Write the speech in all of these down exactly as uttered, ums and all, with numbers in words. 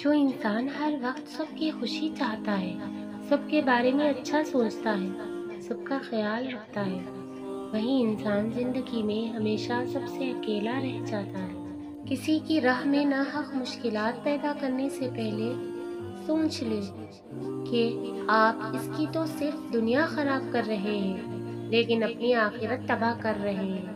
जो इंसान हर वक्त सबकी खुशी चाहता है, सबके बारे में अच्छा सोचता है, सबका ख्याल रखता है, वही इंसान जिंदगी में हमेशा सबसे अकेला रह जाता है। किसी की राह में नाहक मुश्किलात पैदा करने से पहले सोच ले कि आप इसकी तो सिर्फ दुनिया खराब कर रहे हैं, लेकिन अपनी आखिरत तबाह कर रहे हैं।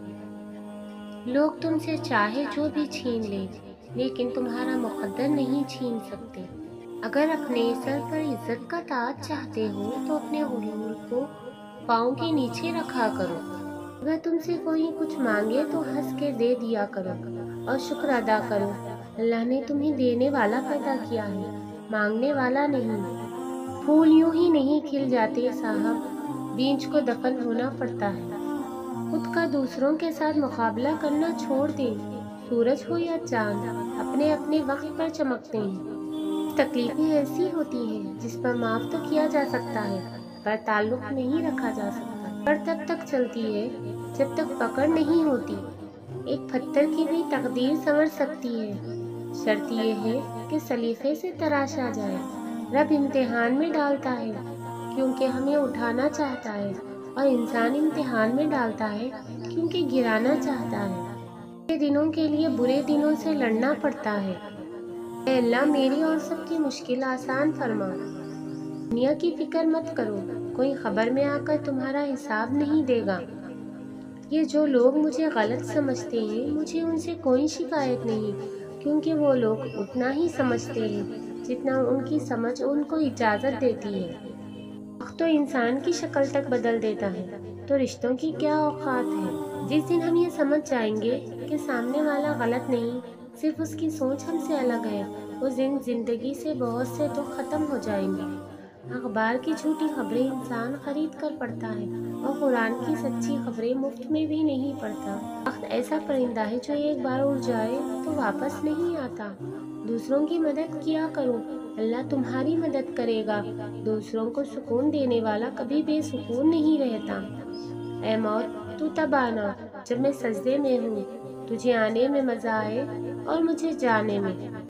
लोग तुमसे चाहे जो भी छीन ले, लेकिन तुम्हारा मुकद्दर नहीं छीन सकते। अगर अपने सर पर इज्जत का ताज चाहते हो तो अपने गुरूर को पाँव के नीचे रखा करो। अगर तुमसे कोई कुछ मांगे तो हंस के दे दिया करो और शुक्र अदा करो। अल्लाह ने तुम्हें देने वाला पैदा किया है, मांगने वाला नहीं। फूल यूं ही नहीं खिल जाते साहब, बीज को दफन होना पड़ता है। खुद का दूसरों के साथ मुकाबला करना छोड़ दें। सूरज हो या चांद अपने अपने वक्त पर चमकते हैं। तकलीफें ऐसी होती हैं जिस पर माफ तो किया जा सकता है, पर ताल्लुक नहीं रखा जा सकता। पर तब तक चलती है जब तक पकड़ नहीं होती। एक पत्थर की भी तकदीर संवर सकती है, शर्त ये है कि सलीफे से तराशा जाए। रब इम्तिहान में डालता है क्योंकि हमें उठाना चाहता है, और इंसान इम्तिहान में डालता है क्योंकि गिराना चाहता है। बुरे दिनों के लिए बुरे दिनों से लड़ना पड़ता है। ऐ अल्लाह मेरी और सबकी मुश्किल आसान फरमा। दुनिया की फिक्र मत करो, कोई खबर में आकर तुम्हारा हिसाब नहीं देगा। ये जो लोग मुझे गलत समझते हैं, मुझे उनसे कोई शिकायत नहीं, क्योंकि वो लोग उतना ही समझते हैं जितना उनकी समझ उनको इजाज़त देती है। वक्त तो इंसान की शक्ल तक बदल देता है, तो रिश्तों की क्या औकात है। जिस दिन हम ये समझ जाएंगे कि सामने वाला गलत नहीं, सिर्फ उसकी सोच हमसे अलग है, उस दिन जिंदगी से बहुत से तो ख़त्म हो जाएंगे। अखबार की झूठी खबरें इंसान खरीद कर पढ़ता है, और कुरान की सच्ची खबरें मुफ्त में भी नहीं पढ़ता। वक्त ऐसा परिंदा है जो एक बार उड़ जाए तो वापस नहीं आता। दूसरों की मदद किया करो, अल्लाह तुम्हारी मदद करेगा। दूसरों को सुकून देने वाला कभी बेसुकून नहीं रहता। ऐ मौत, तू तब आना जब मैं सजदे में हूँ, तुझे आने में मज़ा आए और मुझे जाने में।